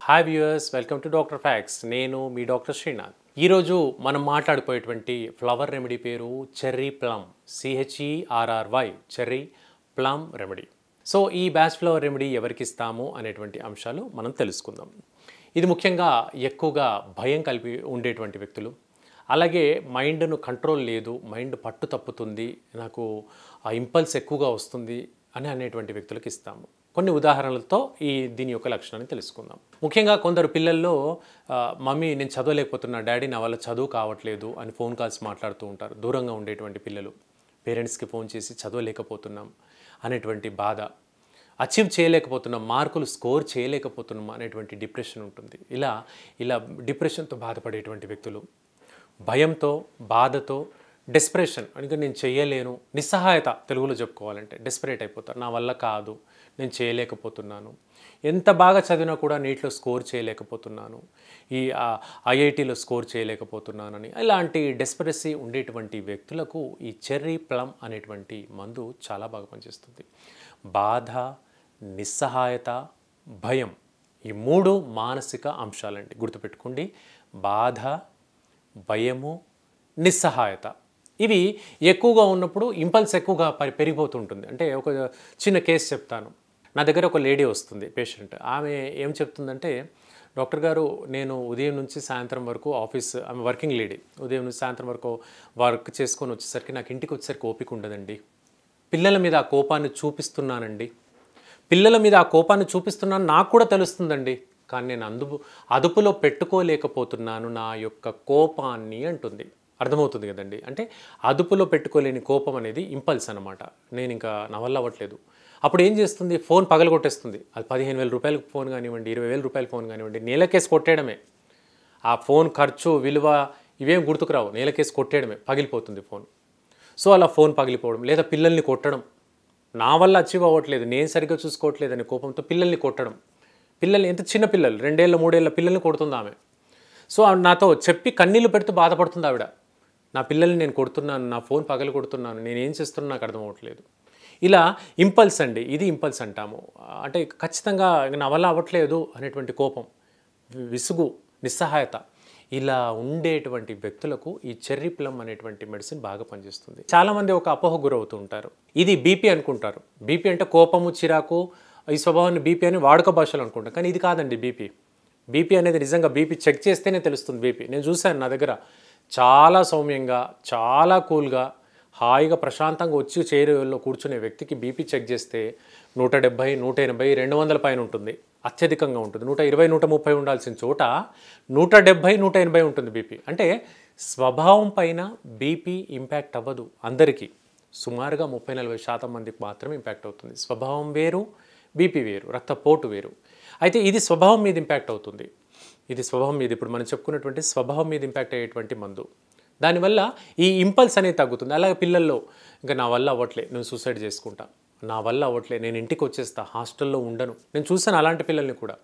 Hi viewers, welcome to doctor facts. నేను మీ doctor Srinath. ఈరోజు మనం మాట్లాడిపోయేటువంటి ఫ్లవర్ రెమెడీ పేరు cherry plum, CHERRY, cherry plum remedy. So ఈ బ్యాచ్ ఫ్లవర్ రెమెడీ ఎవరికి ఇస్తాము అనేటువంటి అంశాలు మనం తెలుసుకుందాం. ఇది ముఖ్యంగా ఎక్కువగా భయం కలిపి ఉండేటువంటి వ్యక్తులు, అలాగే మైండ్ను కంట్రోల్ లేదు, మైండ్ పట్టు తప్పుతుంది, నాకు ఆ ఇంపల్స్ ఎక్కువగా వస్తుంది అని అనేటువంటి వ్యక్తులకు ఇస్తాము. కొన్ని ఉదాహరణలతో దీని యొక్క లక్షణాన్ని తెలుసుకుందాం. ముఖ్యంగా కొందరు పిల్లల్లో మమ్మీ నేను చదవలేకపోతున్నా, డాడీ నా వల్ల చదువు కావట్లేదు అని ఫోన్ కాల్స్ మాట్లాడుతూ ఉంటారు. దూరంగా ఉండేటువంటి పిల్లలు పేరెంట్స్కి ఫోన్ చేసి చదవలేకపోతున్నాం అనేటువంటి బాధ, అచీవ్ చేయలేకపోతున్నాం, మార్కులు స్కోర్ చేయలేకపోతున్నాం అనేటువంటి డిప్రెషన్ ఉంటుంది. ఇలా డిప్రెషన్తో బాధపడేటువంటి వ్యక్తులు భయంతో, బాధతో, డెస్పరేషన్ అంటే నేను చేయలేను, నిస్సహాయత తెలుగులో చెప్పుకోవాలంటే డెస్పరేట్ అయిపోతారు. నా వల్ల కాదు, నేను చేయలేకపోతున్నాను, ఎంత బాగా చదివినా కూడా నీట్లో స్కోర్ చేయలేకపోతున్నాను, ఈ IITలో స్కోర్ చేయలేకపోతున్నానని ఇలాంటి డెస్పరసీ ఉండేటువంటి వ్యక్తులకు ఈ చెర్రీ ప్లమ్ అనేటువంటి మందు చాలా బాగా పనిచేస్తుంది. బాధ, నిస్సహాయత, భయం, ఈ మూడు మానసిక అంశాలండి, గుర్తుపెట్టుకోండి. బాధ, భయము, నిస్సహాయత ఇవి ఎక్కువగా ఉన్నప్పుడు ఇంపల్స్ ఎక్కువగా పెరిగిపోతుంటుంది. అంటే ఒక చిన్న కేసు చెప్తాను. నా దగ్గర ఒక లేడీ వస్తుంది, పేషెంట్. ఆమె ఏం చెప్తుందంటే, డాక్టర్ గారు నేను ఉదయం నుంచి సాయంత్రం వరకు ఆమె వర్కింగ్ లేడీ, ఉదయం నుంచి సాయంత్రం వరకు వర్క్ చేసుకొని వచ్చేసరికి నాకు ఇంటికి వచ్చేసరికి ఓపిక ఉండదండి. పిల్లల మీద ఆ కోపాన్ని చూపిస్తున్నానండి, పిల్లల మీద ఆ కోపాన్ని చూపిస్తున్నాను నాకు కూడా తెలుస్తుందండి, కానీ నేను అదుపులో పెట్టుకోలేకపోతున్నాను నా యొక్క కోపాన్ని అంటుంది. అర్థమవుతుంది కదండి. అంటే అదుపులో పెట్టుకోలేని కోపం అనేది ఇంపల్స్ అనమాట. నేను ఇంకా నా వల్ల అవ్వట్లేదు. అప్పుడు ఏం చేస్తుంది, ఫోన్ పగలగొట్టేస్తుంది. అది 15,000 రూపాయలకు ఫోన్ కానివ్వండి, 20,000 రూపాయల ఫోన్ కానివ్వండి, నేలకేసి కొట్టేయడమే. ఆ ఫోన్ ఖర్చు, విలువ ఇవేం గుర్తుకురావు, నేలకేసి కొట్టేయడమే, పగిలిపోతుంది ఫోన్. సో అలా ఫోన్ పగిలిపోవడం, లేదా పిల్లల్ని కొట్టడం, నా వల్ల అచీవ్ అవ్వట్లేదు, నేను సరిగ్గా చూసుకోవట్లేదు అనే కోపంతో పిల్లల్ని కొట్టడం. పిల్లల్ని, ఎంత చిన్న పిల్లలు, 2 ఏళ్ళ 3 ఏళ్ళ పిల్లల్ని కొడుతుంది ఆమె. సో నాతో చెప్పి కన్నీళ్ళు పెడుతూ బాధపడుతుంది ఆవిడ. నా పిల్లల్ని నేను కొడుతున్నాను, నా ఫోన్ పగలు కొడుతున్నాను, నేనేం చేస్తున్నా నాకు అర్థం అవ్వట్లేదు. ఇలా ఇంపల్స్ అండి, ఇది ఇంపల్స్ అంటాము. అంటే ఖచ్చితంగా నా వల్ల అవ్వట్లేదు అనేటువంటి కోపం, విసుగు, నిస్సహాయత, ఇలా ఉండేటువంటి వ్యక్తులకు ఈ చెర్రీ ప్లమ్ అనేటువంటి మెడిసిన్ బాగా పనిచేస్తుంది. చాలామంది ఒక అపోహకు గురవుతూ ఉంటారు. ఇది బీపీ అనుకుంటారు. బీపీ అంటే కోపము, చిరాకు, ఈ స్వభావాన్ని బీపీ అని వాడుక భాషలో అనుకుంటాం. కానీ ఇది కాదండి బీపీ అనేది నిజంగా బీపీ చెక్ చేస్తేనే తెలుస్తుంది. బీపీ నేను చూశాను, నా దగ్గర చాలా సౌమ్యంగా, చాలా కూల్గా, హాయిగా, ప్రశాంతంగా వచ్చి చైర్లో కూర్చునే వ్యక్తికి బీపీ చెక్ చేస్తే 170, 180, 200 పైన ఉంటుంది, అత్యధికంగా ఉంటుంది. 120, 130 ఉండాల్సిన చోట 170, 180 ఉంటుంది బీపీ. అంటే స్వభావం పైన బీపీ ఇంపాక్ట్ అవ్వదు అందరికీ, సుమారుగా 30-40% మందికి మాత్రమే ఇంపాక్ట్ అవుతుంది. స్వభావం వేరు, బీపీ వేరు, రక్తపోటు వేరు. అయితే ఇది స్వభావం మీద ఇంపాక్ట్ అవుతుంది. ఇది స్వభావం మీద, ఇప్పుడు మనం చెప్పుకున్నటువంటి స్వభావం మీద ఇంపాక్ట్ అయ్యేటువంటి మందు. దానివల్ల ఈ ఇంపల్స్ అనేది తగ్గుతుంది. అలాగే పిల్లల్లో ఇంకా నా వల్ల అవ్వట్లే, నేను సూసైడ్ చేసుకుంటా, నా వల్ల అవ్వట్లే, నేను ఇంటికి వచ్చేస్తా, హాస్టల్లో ఉండను. నేను చూసాను అలాంటి పిల్లల్ని కూడా.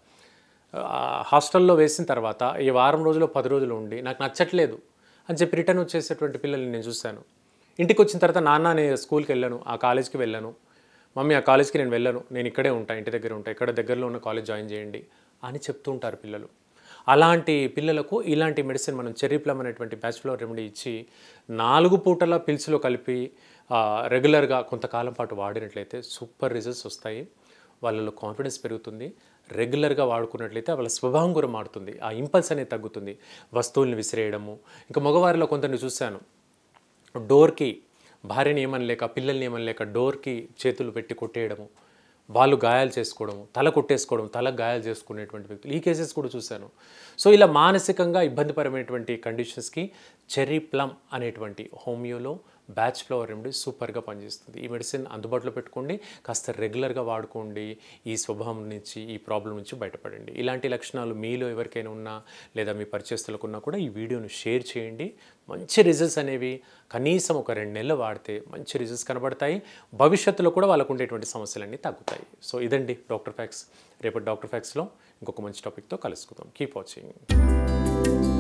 హాస్టల్లో వేసిన తర్వాత ఈ వారం రోజులు 10 రోజులు ఉండి నాకు నచ్చట్లేదు అని చెప్పి రిటర్న్ వచ్చేసేటువంటి పిల్లల్ని నేను చూశాను. ఇంటికి వచ్చిన తర్వాత, నాన్న నేను స్కూల్కి వెళ్ళాను, ఆ కాలేజ్కి వెళ్ళాను, మమ్మీ ఆ కాలేజ్కి నేను వెళ్ళను, నేను ఇక్కడే ఉంటాను, ఇంటి దగ్గర ఉంటాను, ఇక్కడ దగ్గరలో ఉన్న కాలేజ్ జాయిన్ చేయండి అని చెప్తూ ఉంటారు పిల్లలు. అలాంటి పిల్లలకు ఇలాంటి మెడిసిన్ మనం చెర్రీ ప్లమ్ అనేటువంటి బ్యాచ్ ఫ్లవర్ రెమెడీ ఇచ్చి 4 పూటల పిల్స్లో కలిపి రెగ్యులర్గా కొంతకాలం పాటు వాడినట్లయితే సూపర్ రిజల్ట్స్ వస్తాయి. వాళ్ళలో కాన్ఫిడెన్స్ పెరుగుతుంది. రెగ్యులర్గా వాడుకున్నట్లయితే వాళ్ళ స్వభావం కూడా మారుతుంది, ఆ ఇంపల్స్ అనేది తగ్గుతుంది. వస్తువుల్ని విసిరేయడము, ఇంకా మగవారిలో కొందరిని చూశాను, డోర్కి భార్యని ఏమని లేక, పిల్లల్ని ఏమని లేక డోర్కి చేతులు పెట్టి కొట్టేయడము, వాళ్ళు గాయాలు చేసుకోవడము, తల కొట్టేసుకోవడం, తల గాయాలు చేసుకునేటువంటి వ్యక్తులు, ఈ కేసెస్ కూడా చూశాను. సో ఇలా మానసికంగా ఇబ్బందిపరమైనటువంటి కండిషన్స్కి చెర్రీ ప్లమ్ అనేటువంటి హోమియోలో బ్యాచ్ ఫ్లవర్ రెమెడీ సూపర్గా పనిచేస్తుంది. ఈ మెడిసిన్ అందుబాటులో పెట్టుకోండి, కాస్త రెగ్యులర్గా వాడుకోండి, ఈ స్వభావం నుంచి, ఈ ప్రాబ్లం నుంచి బయటపడండి. ఇలాంటి లక్షణాలు మీలో ఎవరికైనా ఉన్నా, లేదా మీ పరిచయస్తులకు ఉన్నా కూడా ఈ వీడియోను షేర్ చేయండి. మంచి రిజల్ట్స్ అనేవి కనీసం ఒక 2 నెలలు వాడితే మంచి రిజల్ట్స్ కనబడతాయి. భవిష్యత్తులో కూడా వాళ్ళకు ఉండేటువంటి సమస్యలన్నీ తగ్గుతాయి. సో ఇదండి డాక్టర్ ఫ్యాక్స్. రేపటి డాక్టర్ ఫ్యాక్స్లో ఇంకొక మంచి టాపిక్తో కలుసుకుందాం. Keep watching.